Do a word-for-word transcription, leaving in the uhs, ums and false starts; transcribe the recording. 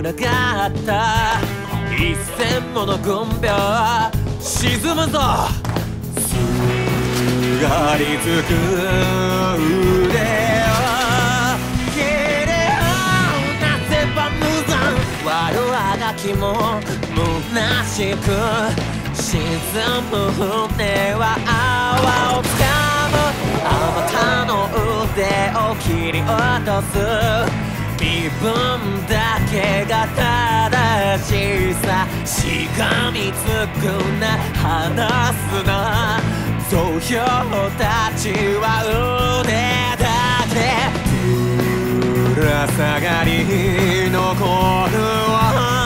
がった一千もの軍兵沈むぞすがりつく腕を切れをなせば無残悪あがきも虚しく沈む船は泡をつかむあまたの腕を切り落とす身分だけが正しさしがみつくな離すな総評たちは腕だけぶら下がり残るわ